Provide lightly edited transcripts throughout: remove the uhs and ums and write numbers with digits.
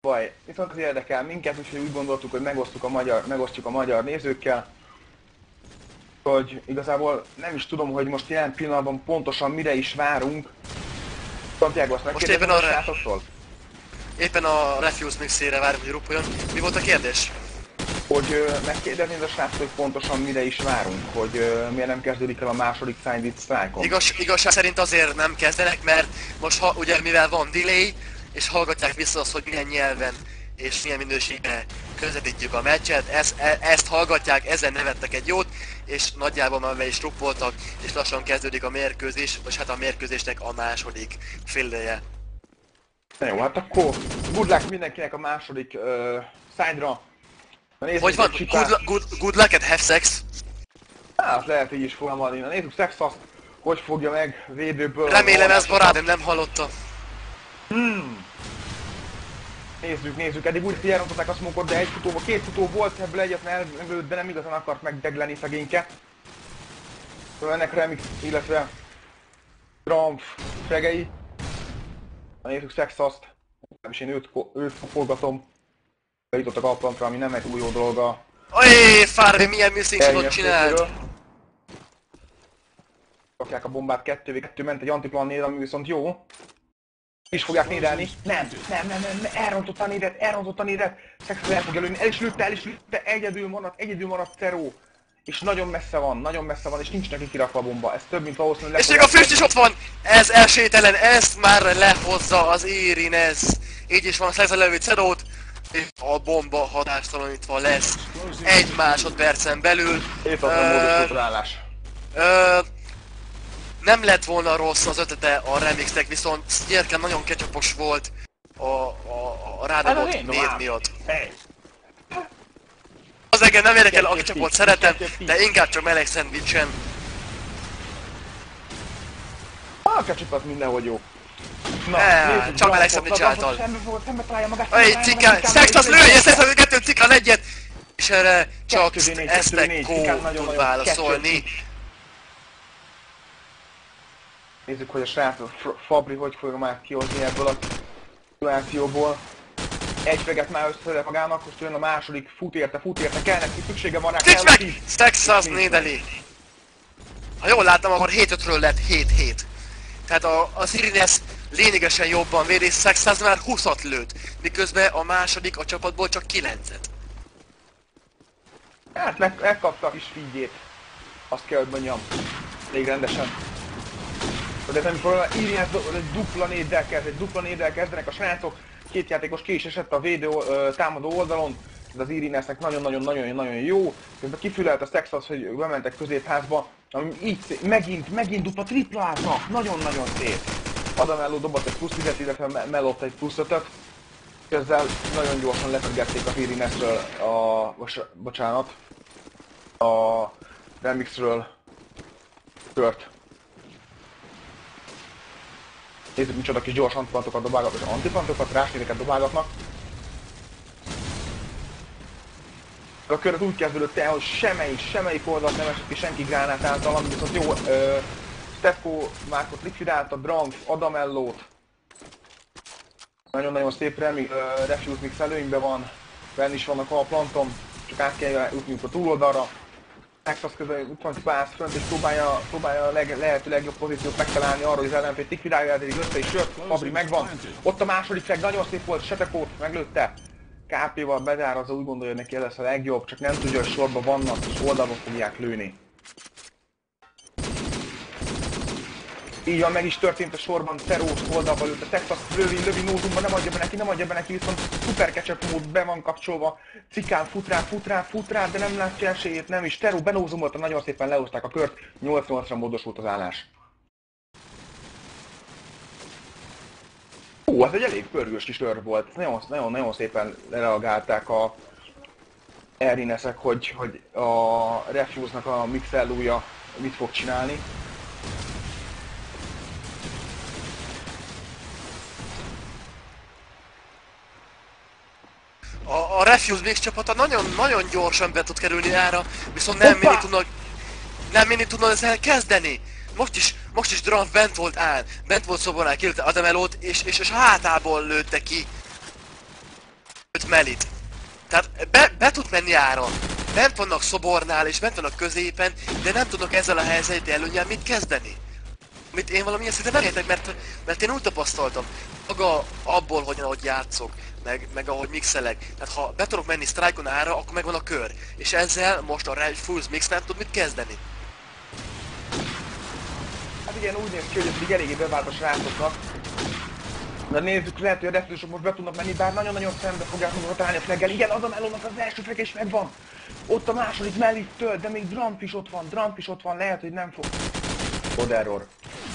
baj. Viszont az érdekel minket, úgyhogy úgy gondoltuk, hogy megosztjuk a magyar nézőkkel. Hogy igazából nem is tudom, hogy most jelen pillanatban pontosan mire is várunk. Santiago, azt megkérdezem a srácoktól? Éppen a Refuse mixére várjuk, hogy rupoljon. Mi volt a kérdés? Hogy megkérdeznéd a srácot, hogy pontosan mire is várunk, hogy miért nem kezdődik el a második Signed Strike-on. Igazság szerint azért nem kezdenek, mert most ugye mivel van delay, és hallgatják vissza azt, hogy milyen nyelven és milyen minőségben közvetítjük a meccset, ezt hallgatják, ezen nevettek egy jót, és nagyjából már be is ruppoltak, és lassan kezdődik a mérkőzés, vagy hát a mérkőzésnek a második féleje. Na jó, hát akkor good luck mindenkinek a második side-ra. Hogy van? Good luck and have sex? Hát lehet így is fogalmazni. Na nézzük Sexast, hogy fogja meg védőből. Remélem ez barátom nem hallotta. Nézzük, eddig úgy elrontották a smokot, de két futó volt, ebből egyetlen elvőtt, de nem igazán akart megdegleni szegényke. Ennek Remix, illetve Tramf segei. Na nézzük Sexast, és én őt forgatom. Bejutottak a plantra, ami nem egy túl jó dolga. Ojjjj, Farvi, milyen misszingsot csinált! Rakják a bombát 2v2, ment egy antiplan néd, ami viszont jó. Is fogják nédelni. Nem, elrontotta a nédet. Sexas el fogja lőni, el is lőtte, egyedül maradt Zero. És nagyon messze van, és nincs neki kirakva a bomba. Ez több, mint valószínűleg. És még a füst is ott van! Ez esélytelen, ezt már lehozza az Irinez. Így is van, Sexas lelőtt Zerót. És a bomba hatástalanítva lesz 1 másodpercen belül. Nem lett volna rossz az ötlete a remixnek, viszont Sznyerken nagyon ketchupos volt a rádobott név miatt. Az engem nem érdekel, a ketchupot szeretem, de inkább csak meleg szendvicsen. A ketchup az mindenhogy jó. Na, csak meleg szendvics által. Ej, Cika, Sexas lője, Sexas 2 Cika egyet! És erre csak Estekó tud válaszolni. Nézzük, hogy a srác Fabri hogy fogja már kihozni ebből a szituációból. Egy freget már összeszedett magának, most jön a második, fut érte, kell neki, szüksége van rá, kell meg! Sexas nédeli! Ha jól láttam, akkor 7-5-ről lett 7-7. Tehát az Irinez lényegesen jobban véd, és Sexas már 20-at lőtt, miközben a második a csapatból csak 9-et. Hát megkapta a kis figyét. Azt kell, hogy mondjam. Még rendesen. De nem probléma, Irinez dupla néddel kezdenek a srácok. Két játékos ki is esett a támadó oldalon. Ez az Irineznek nagyon jó. Közben kifülelt a Sexas, hogy bementek középházba. Ami így megint dupla tripláznak. Nagyon szép. Adamello dobott egy plusz 10-et, illetve mellott egy plusz 5-öt. Ezzel nagyon gyorsan lefedgették az Irinezről a Remixről Kört. Nézzük, micsoda kis gyors antiplantokat dobálgatnak, és antiplantokat, rásnézeket dobálgatnak. A Kört úgy kezdődött el, hogy semmelyik oldalt nem esett ki senki gránát által, ami viszont jó, Stefko Márkot likvidálta, Dranf, Adamellót. Nagyon szép Refuse Mix előnyben van, benn is vannak a planton, csak át kell jutniuk a túloldalra. Sexas közben úgy van Spász fönt és próbálja a lehető legjobb pozíciót megtalálni arra, hogy az ellenfél likvidálja, eddig össze is jött, Fabri megvan. Ott a második frag, nagyon szép volt, Setekót meglőtte. KP-val bezárazza, úgy gondolja, hogy neki ez lesz a legjobb, csak nem tudja, hogy sorban vannak és oldalba fogják lőni. Így van, meg is történt a sorban, Zerós oldalba lőtt, a Sexas lövi nózumba, nem adja be neki, viszont szuper ketchup mód be van kapcsolva. Cikán fut rá, de nem látja esélyét, nem is. Zero benózumolta, nagyon szépen lehozták a kört, 8-8-ra módosult az állás. Az egy elég pörgős kis lör volt, nagyon szépen reagálták a Irinezek, hogy a Refuse-nak a mixellója mit fog csinálni. A Refuse Mix csapata nagyon gyorsan be tud kerülni erre, viszont nem mindig tudnak ezzel kezdeni. Most is Dranf bent volt Szobornál, kilőtte Adamellót, és hátából lőtte ki. Melit. Tehát be tud menni ára. Bent vannak szobornál és bent vannak középen, de nem tudnak ezzel a helyzeti előnnyel mit kezdeni. Amit én valamilyen szinten nem értek, mert én úgy tapasztaltam, maga abból, ahogy játszok, meg ahogy mixelek. Tehát ha be tudok menni strike-on ára, akkor megvan a kör. És ezzel most a Refuse Mix nem tud mit kezdeni. Hát igen, úgy néz ki, hogy ez így eléggé bevált a srácoknak. De nézzük, lehet, hogy a Refuse-ok most be tudnak menni, bár nagyon-nagyon szembe fogják magukat találni a flaggel. Igen, az a Melónak az első flag is megvan. Ott a második Mellittől, de még Dramp is ott van, lehet, hogy nem fog. Odd error.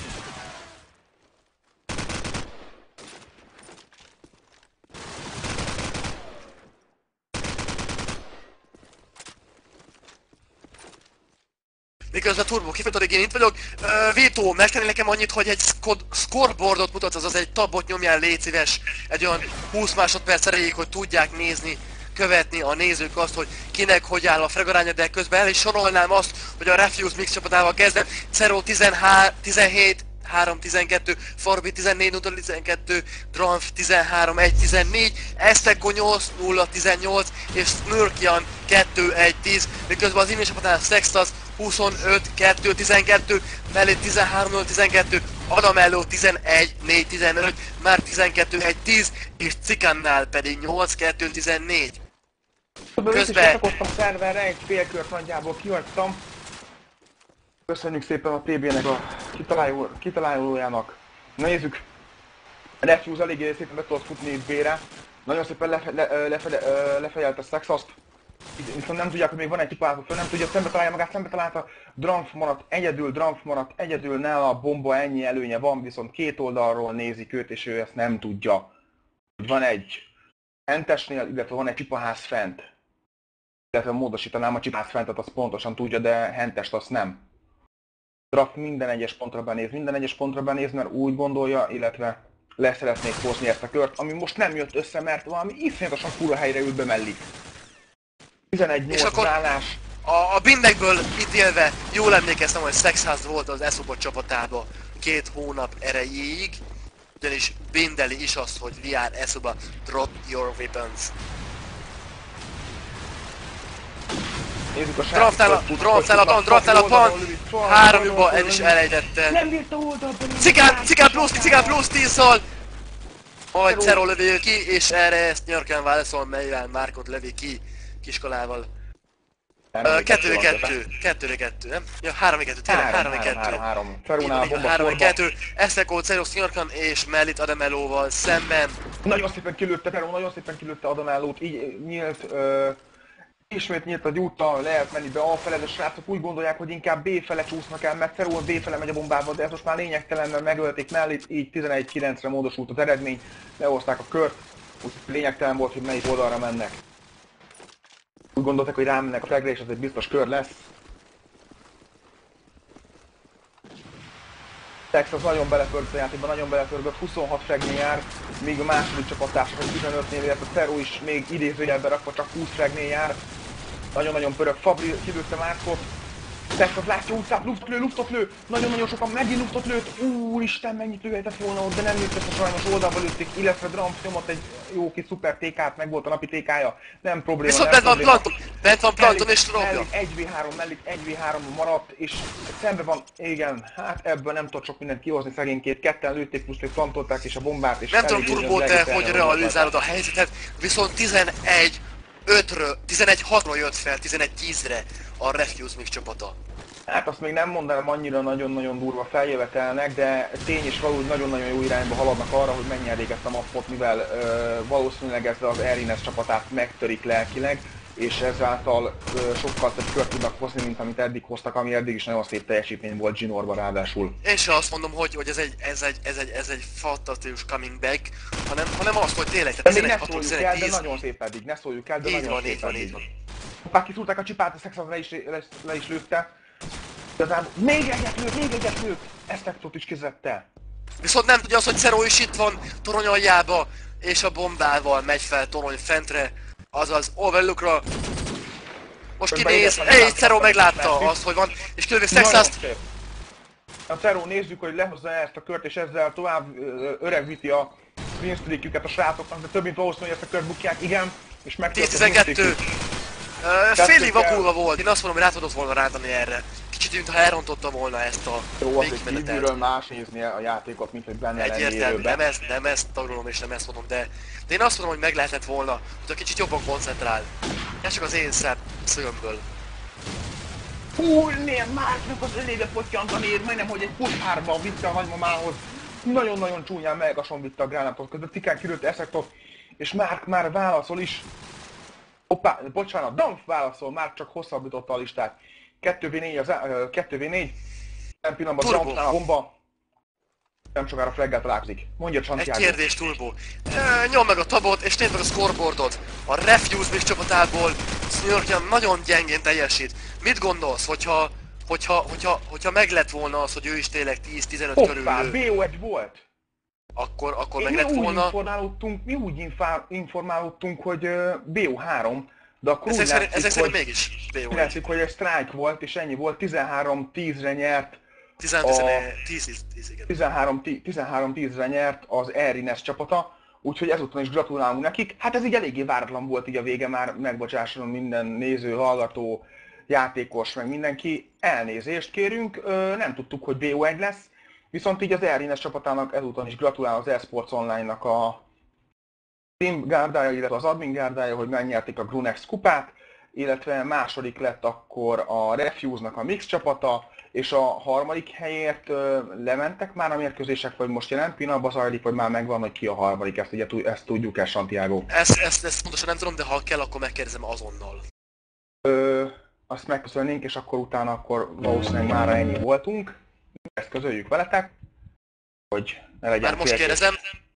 Miközben Turbo kifejtődik, én itt vagyok. Vito, megtenni nekem annyit, hogy egy scoreboardot mutatsz, azaz egy tabot nyomjál, légy szíves, egy olyan 20 másodperc erejéig, hogy tudják nézni, követni a nézők azt, hogy kinek hogy áll a fragaránya, de közben el is sorolnám azt, hogy a Refuse Mix csapatával kezdem. Cero 17, 3-12, Farbi 14-0-12, Dranf 13-1-14, Esteco 8-0-18 és Snurkian 2-1-10, miközben az imént csapatánál Sextas 25-2-12, Mellit 13-0-12, Adamello 11-4-15, már 12-1-10 és Cikannál pedig 8-2-14. Közben... a szerverre, egy félkört nagyjából kihagytam. Köszönjük szépen a TB-nek a kitalálójának. Na nézzük, a Refuse eléggé szépen be tudott futni itt B-re. Nagyon szépen lefejelt a Sexast. Viszont nem tudják, hogy még van egy tipálható föl, nem tudja, szembe találja magát, szembe találta. Dranf maradt egyedül, nála a bomba, ennyi előnye van, viszont két oldalról nézik őt, és ő ezt nem tudja. Van egy hentesnél, illetve van egy csipaház fent. Illetve módosítanám a csipaház fentet, azt pontosan tudja, de hentest azt nem. Draft minden egyes pontra benéz, mert úgy gondolja, illetve le szeretnék hozni ezt a kört, ami most nem jött össze, mert valami iszonyatosan fura helyre ült be mellik. 11-8 állás. A bindekből ítélve jól emlékeztem, hogy Sexhouse volt az Eszobot csapatába 2 hónap erejéig, ugyanis bindeli is azt, hogy we are Eshoba, drop your weapons. Nézzük a Draftnál a pan, 3 lyukba el is elejtette. Nem bírta oldalban. Cikán plusz 10-szal. Majd Cero lövi ki, és erre ezt Nyörken válaszol, melyvel Márkot lövi ki kiskolával. 2v2, nem? Ja, 3v2, tényleg 3v2. 3v2, Eszekó, Ceros, Nyörken és Mellit Adamelóval szemben. Nagyon szépen kilőtte Pero, nagyon szépen kilőtte Adamelót, így nyílt, ismét nyílt a úttal, lehet menni be A fele, de srácok úgy gondolják, hogy inkább B fele csúsznak el, mert Cero B fele megy a bombával, de ez most már lényegtelen, mert megölték Mellit, így 11-9-re módosult az eredmény, lehozták a kört, úgyhogy lényegtelen volt, hogy melyik oldalra mennek. Úgy gondoltak, hogy rámennek a flagre, és ez egy biztos kör lesz. Texas nagyon belepörgött a játékban, nagyon belepörgött, 26 flagnél jár, míg a második csapattársak 15-nél, illetve a Cero is még idézőjelben rakva csak 20 flagnél jár. Nagyon-nagyon pörög, Fabri kilőtte Márkot. Texas látja utcát, luftot lő, nagyon-nagyon sokan megint luftot lőtt. Úristen, mennyit lőhetett volna ott, de nem lőtt össze, sajnos oldalba lőtték, illetve Dramp nyomott egy jó kis szuper TK-t, meg volt a napi TK-ja, nem probléma. Viszont bent van Planton és robja. Mellik 1v3 maradt, és szembe van, igen, hát ebből nem tudott sok mindent kihozni szegénykét, ketten lőtték, plusz még plantolták és a bombát, és nem tudom Turbo, te hogy realizálod a helyzetet, viszont 11-6-ról jött fel 11-10-re a Refuse Mix csapata. Hát azt még nem mondanám, annyira nagyon-nagyon durva feljövetelnek, de tény és való, hogy nagyon-nagyon jó irányba haladnak arra, hogy megnyerjék ezt a mappot, mivel valószínűleg ez az Erines csapatát megtörik lelkileg, és ezáltal sokkal több kört tudnak hozni, mint amit eddig hoztak, ami eddig is nagyon szép teljesítmény volt Ginorban ráadásul. Én sem azt mondom, hogy ez egy fantasztikus coming back, hanem azt, hogy tényleg, tehát 11-6-11-10. De nagyon szép eddig, ne szóljuk el, de így nagyon van, szép így van, eddig. így van. Apák kiszúrták a csipát, a Sexas le is lőtte. Igazából még egyet lőtt, Esztektot is kizette. Viszont nem tudja az, hogy Cero is itt van torony aljába, és a bombával megy fel torony fentre, azaz overlookra. Most kinéz, Cero meglátta azt, hogy van, és kilövi Sexast. A Cero nézzük, hogy lehozza ezt a kört, és ezzel tovább öregvíti a win streakjüket a srácoknak, de több mint valószínű, hogy ezt a kört bukják, igen, és megtört a 10-12. Félig vakulva volt, én azt mondom, hogy rá tudod volna rántani erre. Kicsit, mintha elrontotta volna ezt a jó, az egy végigmenetet. kívülről más nézni a játékot, mint hogy benne lenni Egyértelmű, élőben. nem ezt tagolom és nem ezt mondom, de én azt mondom, hogy meg lehetett volna, hogy kicsit jobban koncentrál. Ez csak az én szögömből. Hú, nem, Márknak az elébe pottyantani, majdnem, hogy egy pushárba vitte a nagymamához. Nagyon-nagyon csúnyán melkason vitte a gránátot, közben Tikán kirőtte Eszektot, és Márk már válaszol is. Hoppá, bocsánat, Danf válaszol, Márk csak hosszabbította a listát. 2v4 az 2v4. Nem pillanatban Danfnál a bomba. Nem sokára Flaggel találkozik. Mondja Santiago. Egy kérdés, Turbo. Nyom meg a tabot és nézd meg a scoreboardot. A Refuse Mix csapatából Snorkja nagyon gyengén teljesít. Mit gondolsz, hogyha meg lett volna az, hogy ő is tényleg 10-15 körül Hoppá, lő, BO1 volt. akkor meg lett volna... Mi úgy informálódtunk, hogy BO3, de akkor úgy Ezek szerint hogy, mégis BO1. látszik, hogy egy strike volt, és ennyi volt, 13-10-re nyert. 13-10-re nyert az Erines csapata, úgyhogy ezúttal is gratulálunk nekik. Hát ez így eléggé váratlan volt így a vége, már megbocsásson minden néző, hallgató, játékos, meg mindenki. Elnézést kérünk, nem tudtuk, hogy BO1 lesz, viszont így az Erines csapatának ezúttal is gratulál az eSports Online-nak a team gárdája, illetve az admin gárdája, hogy megnyerték a Grunex kupát, illetve második lett akkor a Refuse-nak a Mix csapata, és a harmadik helyért lementek már a mérkőzések, vagy most jelen pillanatban zajlik, vagy már megvan, hogy ki a harmadik, ezt tudjuk-e, Santiago? Ezt pontosan nem tudom, de ha kell, akkor megkérdezem azonnal. Azt megköszönnénk, és akkor utána akkor valószínűleg már ennyi voltunk. Ezt közöljük veletek, hogy ne legyen már most kérdezem.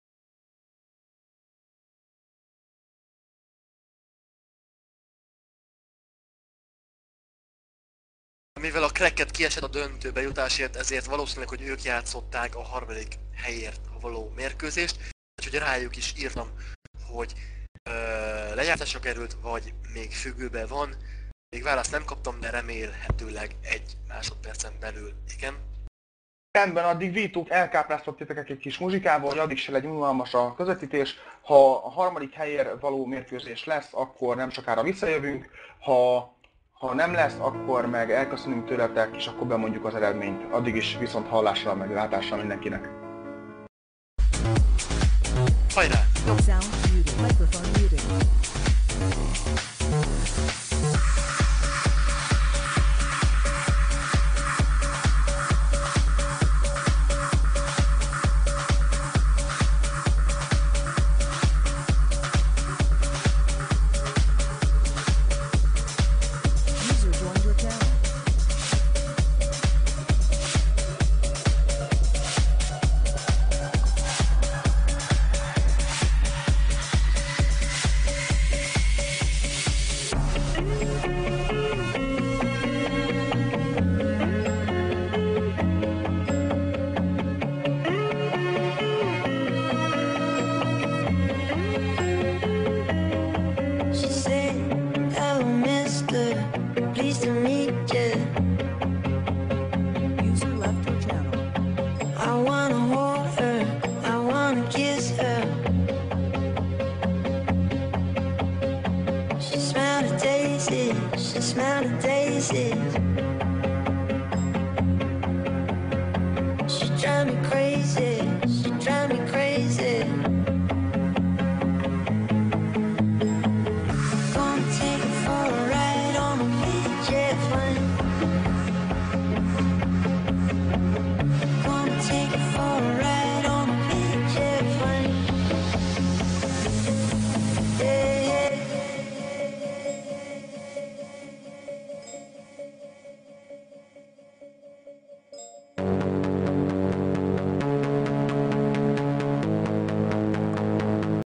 Mivel a Cracket kiesett a döntőbe jutásért, ezért valószínűleg, hogy ők játszották a harmadik helyért való mérkőzést. Úgyhogy rájuk is írtam, hogy lejátszásra került, vagy még függőben van. Még választ nem kaptam, de remélhetőleg egy másodpercen belül. Igen? Rendben, addig vítuk, elkápráztatok titeket egy kis muzsikával, hogy addig se legyen unalmas a közvetítés. Ha a harmadik helyért való mérkőzés lesz, akkor nem sokára visszajövünk. Ha nem lesz, akkor meg elköszönünk tőletek, és akkor bemondjuk az eredményt. Addig is viszont hallásra, meg látásra mindenkinek. Hajrá! Sound muted. Microphone muted. User joined your channel. She said, hello mister, pleased to meet you. User left your channel. I wanna hold her, I wanna kiss her. She smelled the daisies, she smelled the daisies.